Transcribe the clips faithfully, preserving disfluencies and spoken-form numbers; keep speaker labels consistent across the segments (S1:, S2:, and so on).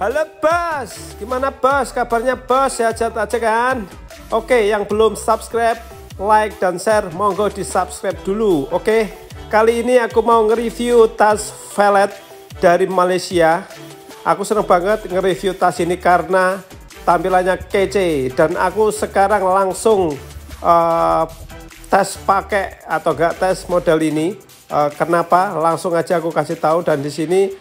S1: Halo bos, gimana bos? Kabarnya bos, sehat-sehat aja kan? Oke, yang belum subscribe, like dan share, monggo di subscribe dulu. Oke, kali ini aku mau nge-review tas Valet dari Malaysia. Aku seneng banget nge-review tas ini karena tampilannya kece. Dan aku sekarang langsung uh, tes pakai atau enggak tes model ini. Uh, kenapa? Langsung aja aku kasih tahu. Dan di sini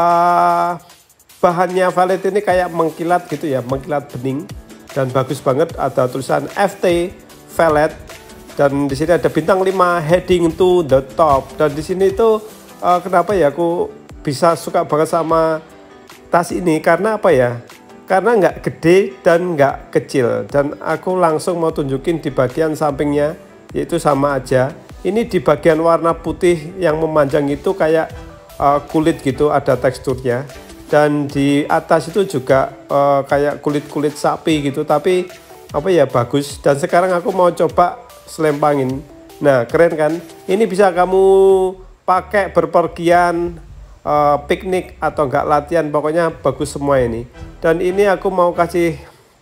S1: uh, bahannya Valet ini kayak mengkilat gitu ya, mengkilat bening dan bagus banget. Ada tulisan F T Valet dan di sini ada bintang lima heading to the top. Dan di sini itu uh, kenapa ya aku bisa suka banget sama tas ini, karena apa ya? Karena nggak gede dan nggak kecil. Dan aku langsung mau tunjukin di bagian sampingnya, yaitu sama aja. Ini di bagian warna putih yang memanjang itu kayak uh, kulit gitu, ada teksturnya. Dan di atas itu juga uh, kayak kulit-kulit sapi gitu, tapi apa ya, bagus. Dan sekarang aku mau coba selempangin. Nah, keren kan? Ini bisa kamu pakai berpergian, uh, piknik atau enggak latihan, pokoknya bagus semua ini. Dan ini aku mau kasih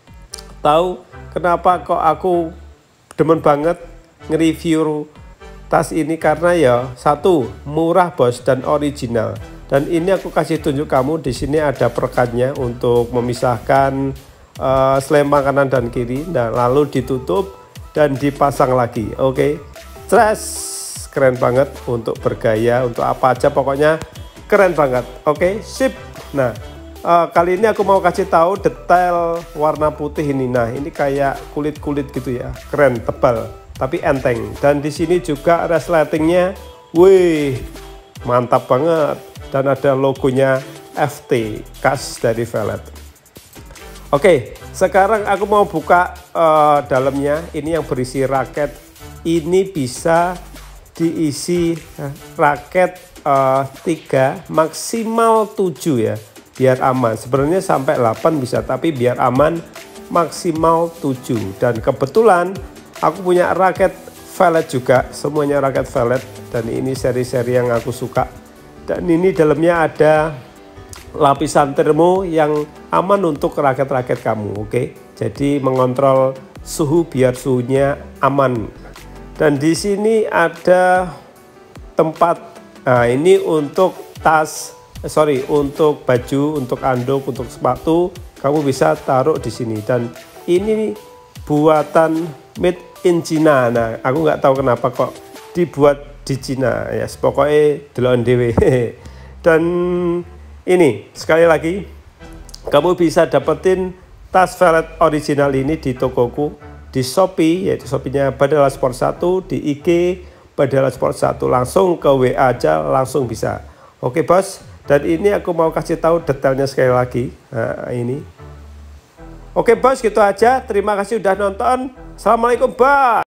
S1: tahu kenapa kok aku demen banget nge-review tas ini, karena ya satu, murah bos dan original. Dan ini aku kasih tunjuk kamu, di sini ada perekatnya untuk memisahkan uh, selempang kanan dan kiri. Nah, lalu ditutup dan dipasang lagi. Oke, okay. Stress, keren banget untuk bergaya, untuk apa aja pokoknya keren banget. Oke, okay. Sip. Nah, uh, kali ini aku mau kasih tahu detail warna putih ini. Nah, ini kayak kulit-kulit gitu ya, keren, tebal, tapi enteng. Dan di sini juga resletingnya, wih, mantap banget. Dan ada logonya F T, khas dari Valet. Oke, sekarang aku mau buka uh, dalamnya. Ini yang berisi raket. Ini bisa diisi raket uh, tiga, maksimal tujuh ya, biar aman. Sebenarnya sampai delapan bisa, tapi biar aman maksimal tujuh. Dan kebetulan aku punya raket Valet juga, semuanya raket Valet. Dan ini seri-seri yang aku suka. Dan ini dalamnya ada lapisan termo yang aman untuk raket-raket kamu, oke? Jadi mengontrol suhu biar suhunya aman. Dan di sini ada tempat, nah ini untuk tas, eh, sorry, untuk baju, untuk anduk, untuk sepatu, kamu bisa taruh di sini. Dan ini buatan made in China. Nah, aku nggak tahu kenapa kok dibuat di Cina ya, pokoknya delon dewe. Dan ini sekali lagi kamu bisa dapetin tas Valet original ini di tokoku, di Shopee, yaitu Shopee-nya Badala Sport satu, di I G Badala Sport satu, langsung ke W A aja langsung bisa. Oke bos, dan ini aku mau kasih tahu detailnya sekali lagi. Nah, ini oke bos, gitu aja. Terima kasih udah nonton. Assalamualaikum bos.